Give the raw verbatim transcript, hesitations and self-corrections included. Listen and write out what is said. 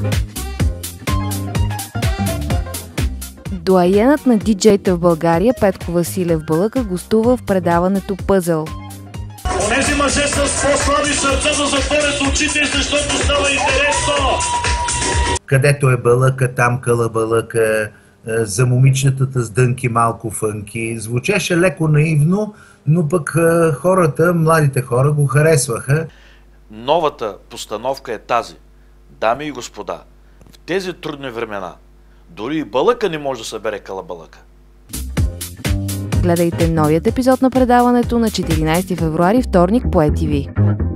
Доайенът на диджейта в България Петко Василев Бълъка гостува в предаването Пъзел. Онези мъже с по-слаби сърца да затворят очите, защото става интересно. Където е Бълъка, там калабалъка, за момичетата с дънки малко фънки. Звучеше леко наивно, но пък хората, младите хора го харесваха. Новата постановка е тази. Дами и господа, в тези трудни времена дори и Бълъка не може да събере калабалъка. Гледайте новият епизод на предаването на четиринайсети февруари, вторник по Е Ти Ви.